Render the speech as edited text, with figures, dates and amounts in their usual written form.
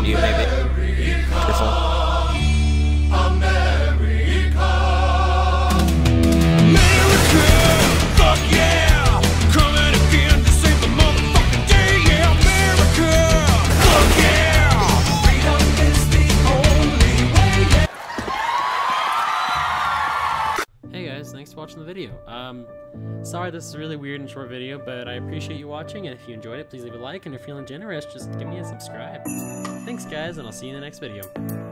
behind you, maybe. Careful. Thanks for watching the video. Sorry this is a really weird and short video, but I appreciate you watching, and if you enjoyed it, please leave a like, and if you're feeling generous, just give me a subscribe. Thanks guys, and I'll see you in the next video.